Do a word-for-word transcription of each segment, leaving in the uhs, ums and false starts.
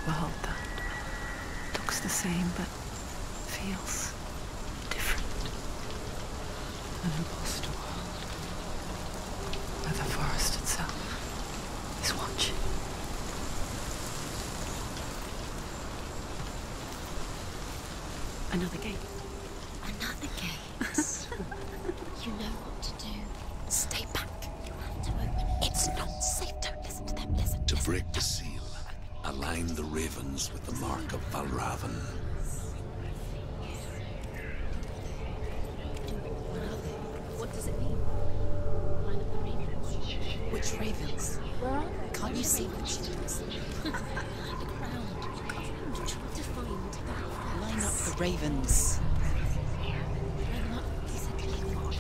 world that looks the same but feels different. An imposter world where the forest itself is watching. Another gate. Another gate. You know what to do. Stay back. You have to open it. It's not safe. Don't listen to them. Listen. To listen. break the seal, align the ravens with the mark of Valravan. What does it mean? Line up the ravens. Which ravens? Where are they? Can't you see what she does? The crowd. I'm trying to find that. Line up the ravens. Line up. He said ravens.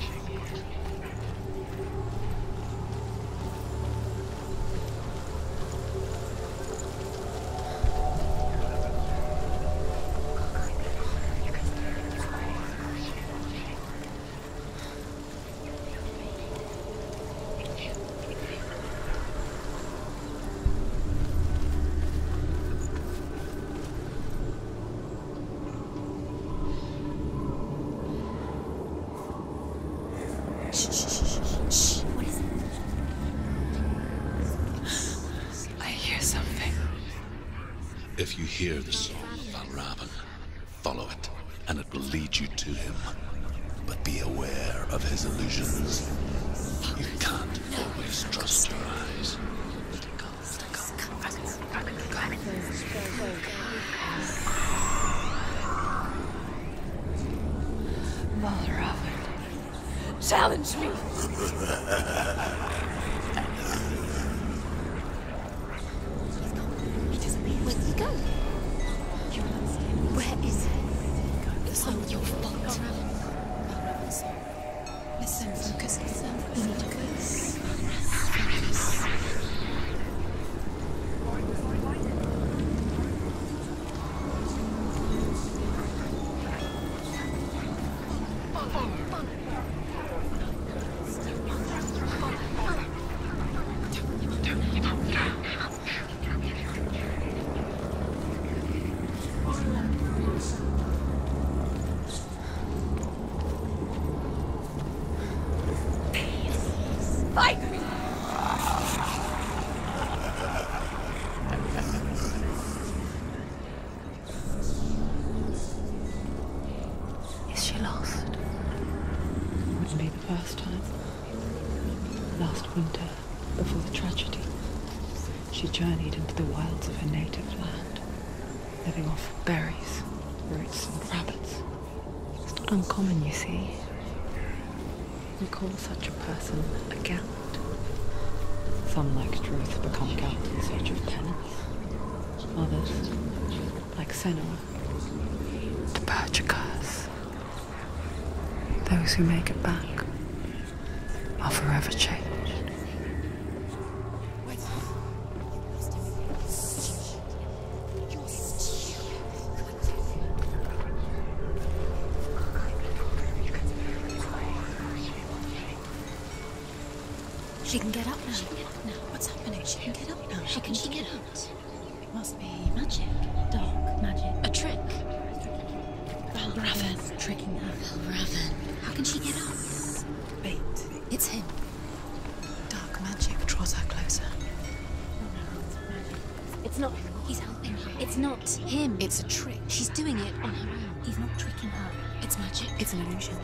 If you hear the song of Valravan, follow it, and it will lead you to him. But be aware of his illusions. You can't always trust your eyes. Valravan, challenge me! Where'd he go? Where is he? It's all your fault. Listen, focus. Listen. You need to focus. Focus. Fight! Is she lost? Wouldn't be the first time. Last winter, before the tragedy, she journeyed into the wilds of her native land, living off berries, roots, and rabbits. It's not uncommon, you see. We call such a person a Gaunt. Some, like Druth, become Gaunt in search of penance. Others, like Senua, to purge a curse. Those who make it back are forever changed. She can get up now. She can get up now. What's happening? She can get up now. She can she get up? It must be magic. Dark magic. A trick. Valravan tricking her. Valravan. How can she get up? Bait. It's him. Dark magic draws her closer. It's not. He's helping her. It's not him. It's a trick. She's doing it on her own. He's not tricking her. It's magic. It's an illusion.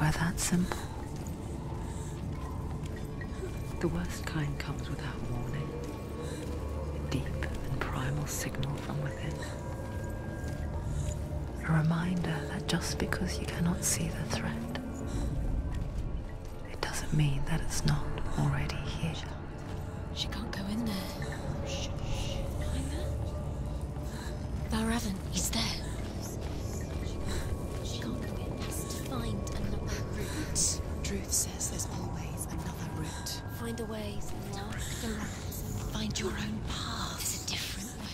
were that simple. The worst kind comes without warning. A deep and primal signal from within. A reminder that just because you cannot see the threat, it doesn't mean that it's not already here. She can't go in there. Shh, shh. Behind there? Valravn, he's there. She can't go in. Has to find another route. Truth says there's always another route. Find a way, walk the rats. Find your own path. There's a different way.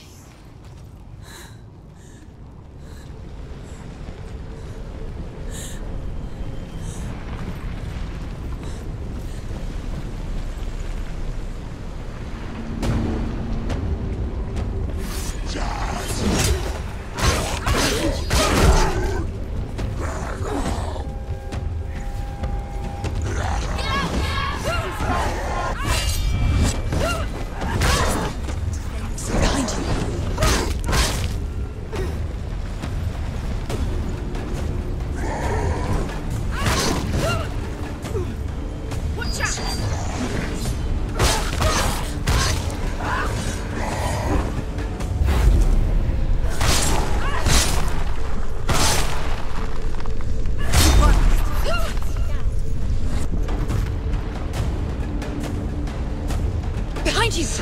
Behind you!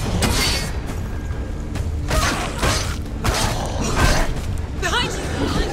Behind you!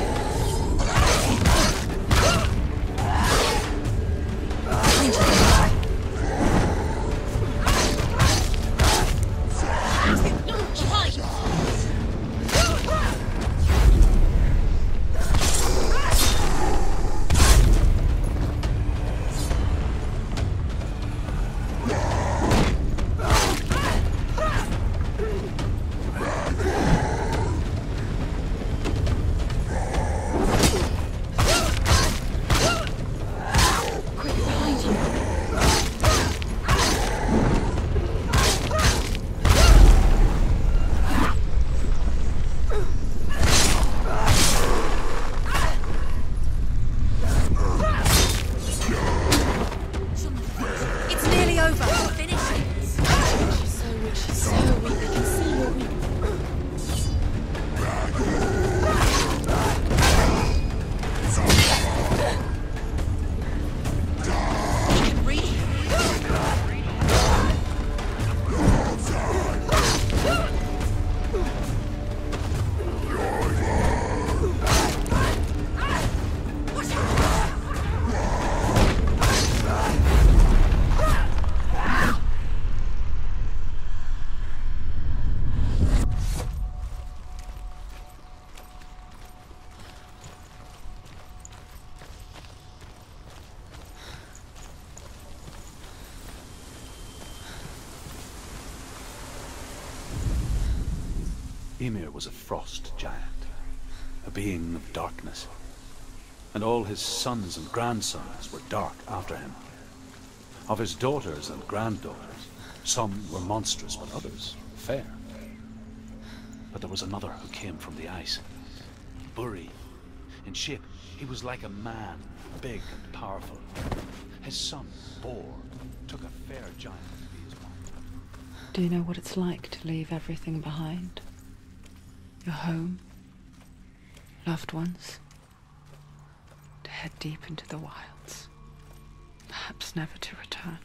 Ymir was a frost giant, a being of darkness, and all his sons and grandsons were dark after him. Of his daughters and granddaughters, some were monstrous, but others fair. But there was another who came from the ice. Buri. In shape, he was like a man, big and powerful. His son, Bor, took a fair giant to be his wife. Do you know what it's like to leave everything behind? Your home, loved ones, to head deep into the wilds, perhaps never to return.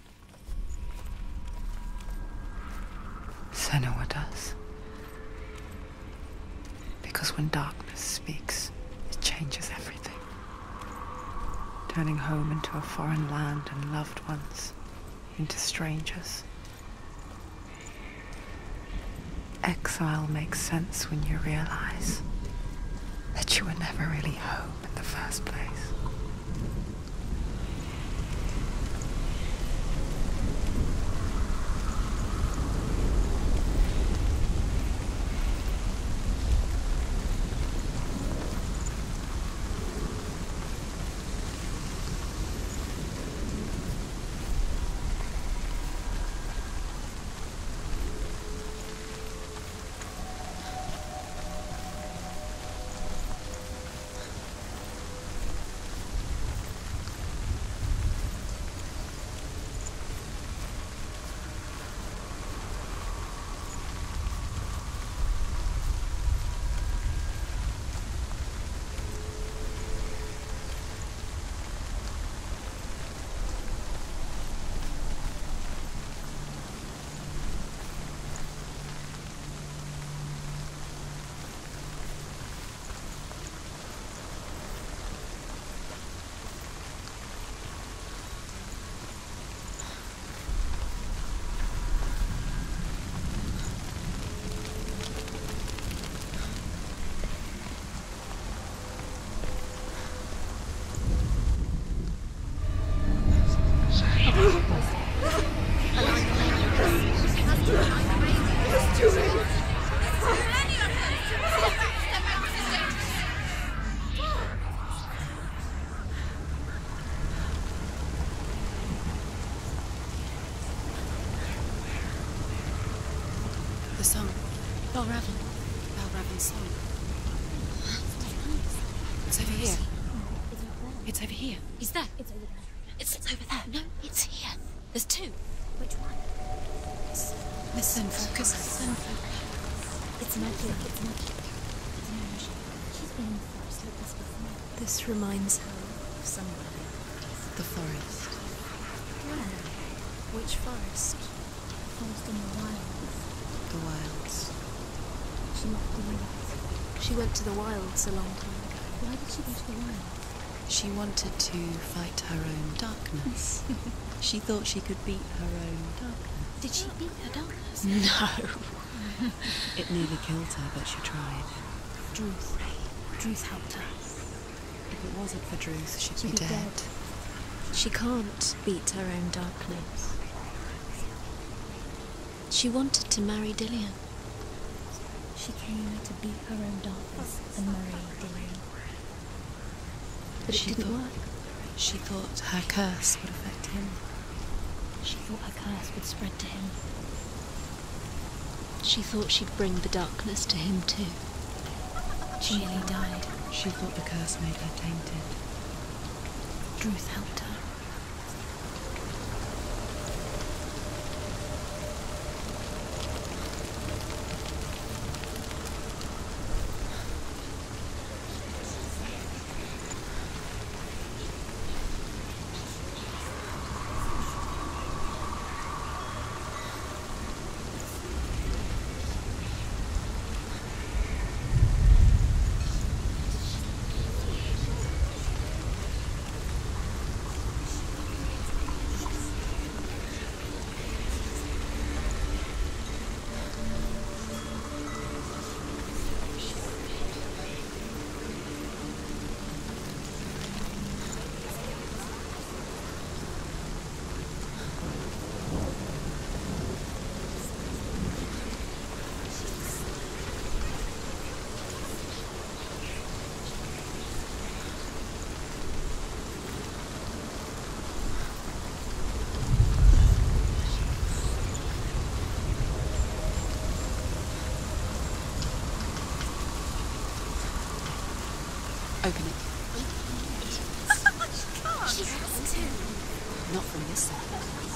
Senua does. Because when darkness speaks, it changes everything. Turning home into a foreign land and loved ones into strangers. Exile makes sense when you realize that you were never really home in the first place. Valravn. Valravn's swamp. It's over here. It's over here. He's there. It's over there. It's, it's over there. No, it's here. There's two. Which one? Listen, focus. Listen, focus. It's magic. It's magic. It's magic. She's been in the forest like this before. This reminds her of somewhere. The forest. Where? Which forest? The forest in the wilds. The wilds. She left the wilds. She went to the wilds a long time ago. Why did she go to the wilds? She wanted to fight her own darkness. She thought she could beat her own darkness. Did she beat her darkness? No. It nearly killed her, but she tried. Druth. Druth helped her. If it wasn't for Druth, she'd, She'd be, be dead. dead. She can't beat her own darkness. She wanted to marry Dillion. She came to beat her own darkness and marry Dillion. But it She didn't thought- work. She thought her curse would affect him. She thought her curse would spread to him. She thought she'd bring the darkness to him too. She nearly died. She thought the curse made her tainted. Druth helped her. Open it. She has to. Not from this side.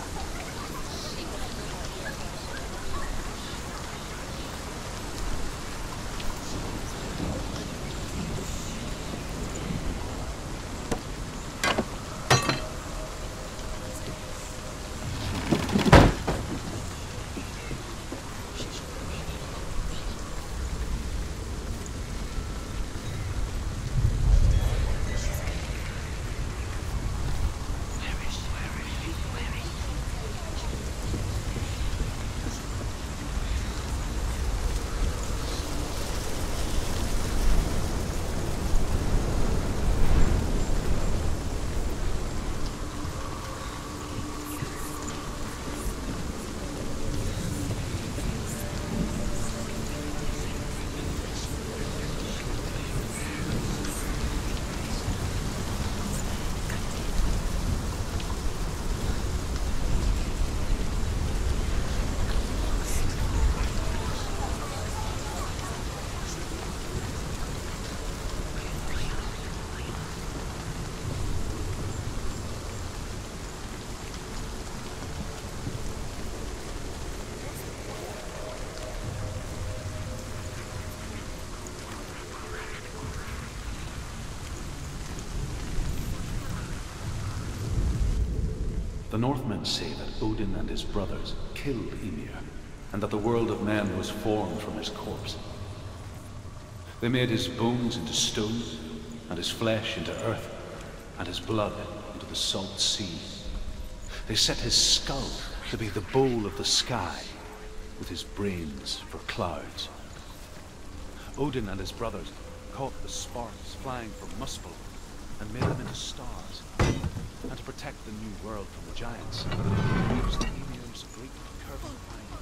The Northmen say that Odin and his brothers killed Ymir, and that the world of men was formed from his corpse. They made his bones into stone, and his flesh into earth, and his blood into the salt sea. They set his skull to be the bowl of the sky, with his brains for clouds. Odin and his brothers caught the sparks flying from Muspel and made them into stars. And to protect the new world from the giants, they used Ymir's great curving pine.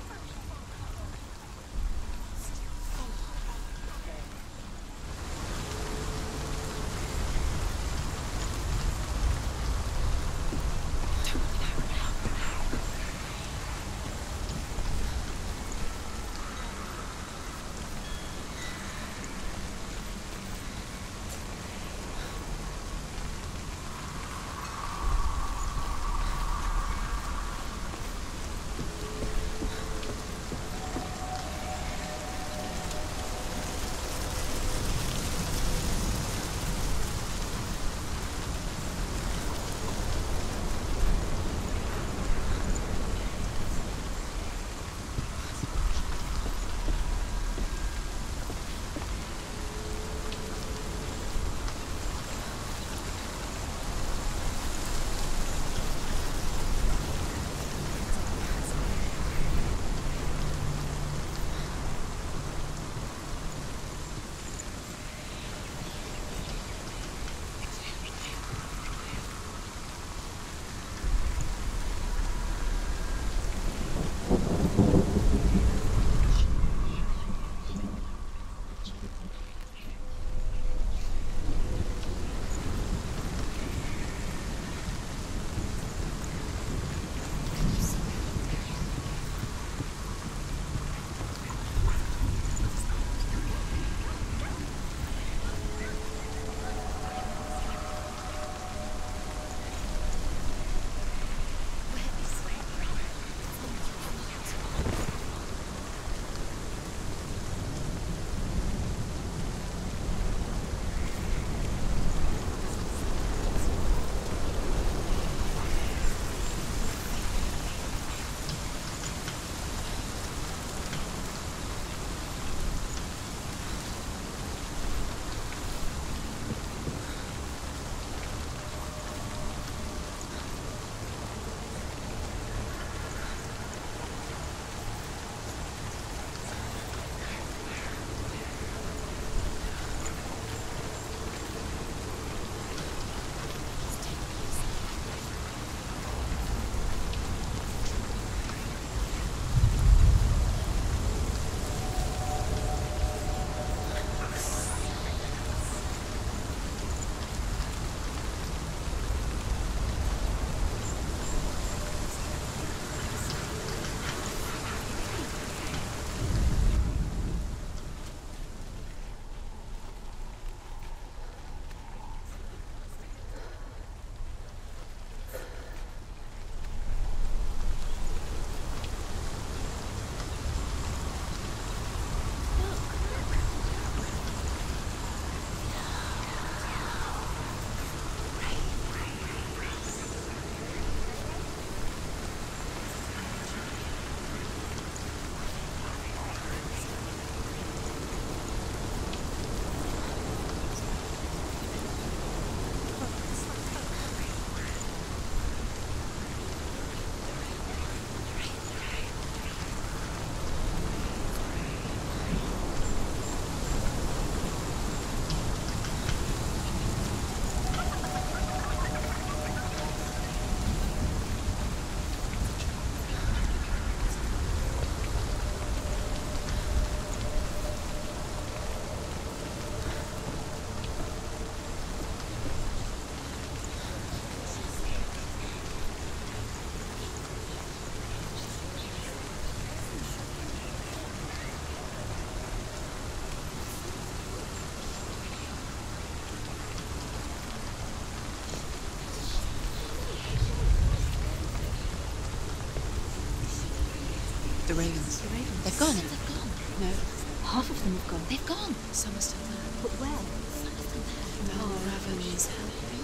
ravens. The ravens. They've gone. They've gone. No. Half of them have gone. They've gone. Some are still there. But where? Some of them there. Oh, Raven is helping.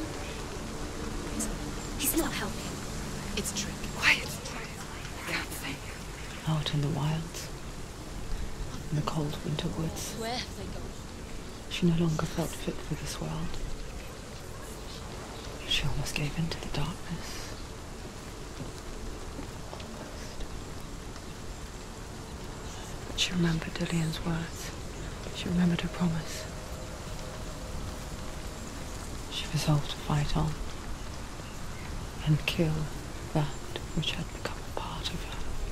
He's not helping. It's a trick. Quiet. Can't think. Out in the wilds, in the cold winter woods, Where have they gone? she no longer felt fit for this world. She almost gave in to the darkness. Almost. But she remembered Dillian's words. She remembered her promise. She resolved to fight on and kill that which had become a part of her.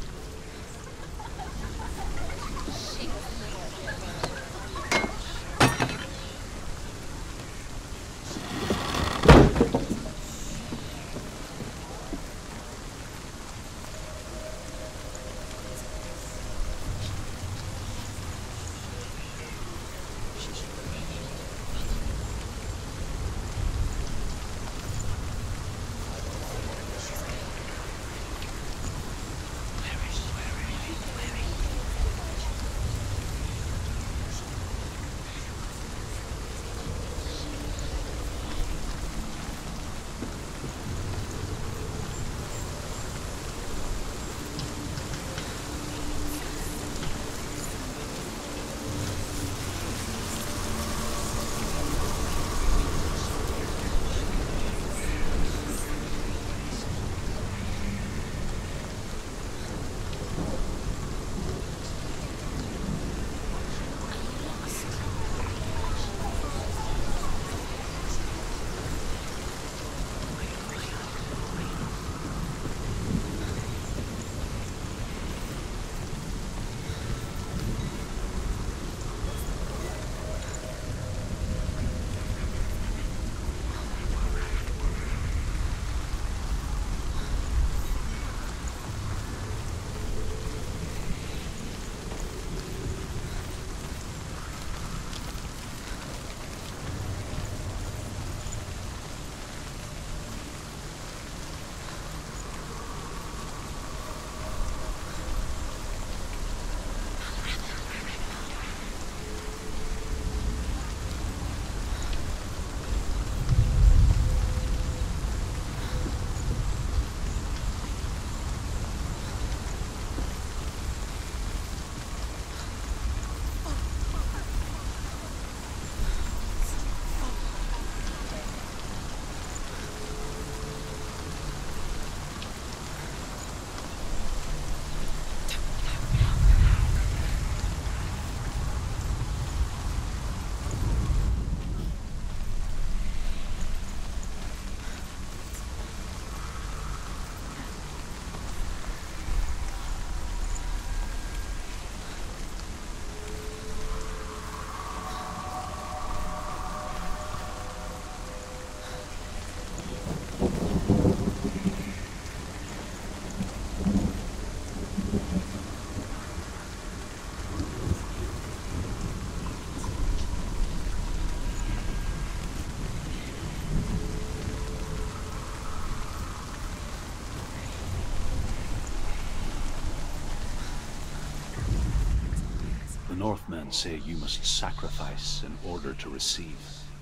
The Northmen say you must sacrifice in order to receive.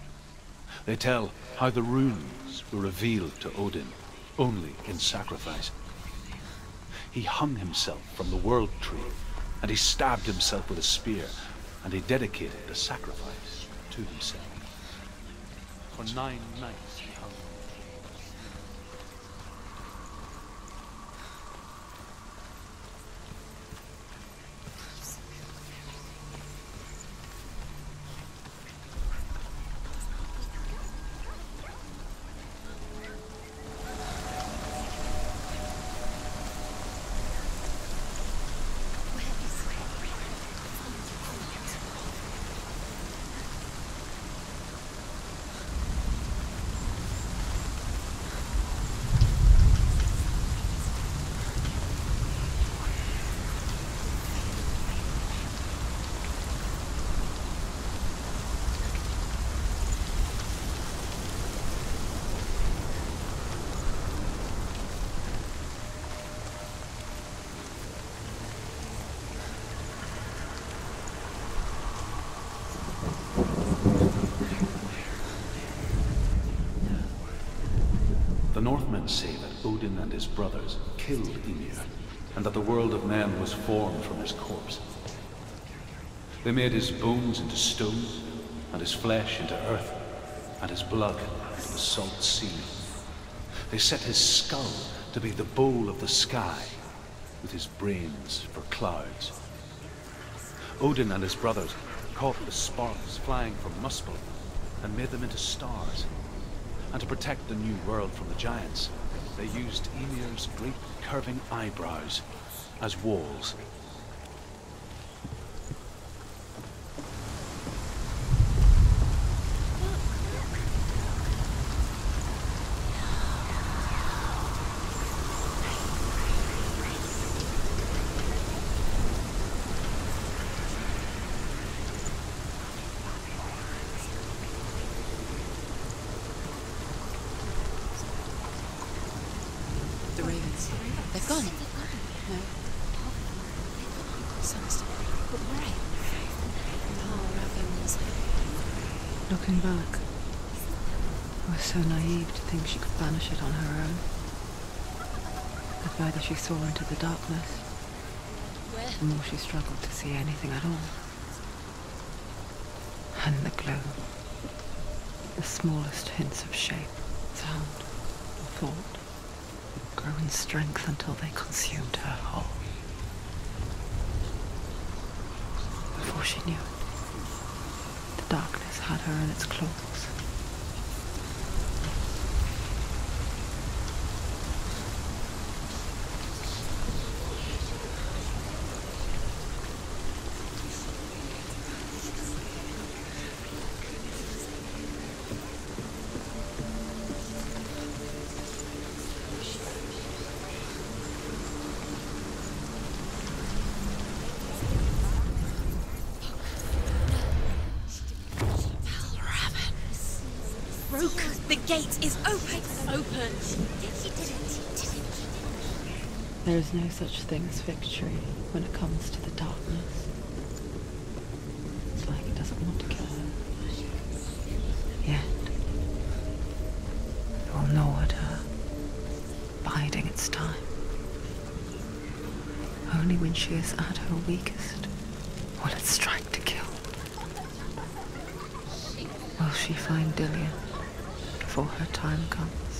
They tell how the runes were revealed to Odin only in sacrifice. He hung himself from the World Tree, and he stabbed himself with a spear, and he dedicated the sacrifice to himself. For nine nights he hung. Northmen say that Odin and his brothers killed Ymir, and that the world of men was formed from his corpse. They made his bones into stone, and his flesh into earth, and his blood into the salt sea. They set his skull to be the bowl of the sky, with his brains for clouds. Odin and his brothers caught the sparks flying from Muspel and made them into stars. And to protect the new world from the giants, they used Ymir's great curving eyebrows as walls. The ravens. They've gone. No. Some still. But where? Oh, ravens. Looking back, I was so naive to think she could banish it on her own. The further she saw into the darkness, the more she struggled to see anything at all. And the gloom, the smallest hints of shape, sound, or thought, grow in strength until they consumed her whole. Before she knew it, the darkness had her in its claws. The gate is open! Open! There is no such thing as victory when it comes to the darkness. It's like it doesn't want to kill her. Yet, it will gnaw at her, biding its time. Only when she is at her weakest will it strike to kill. Will she find Dillion before her time comes?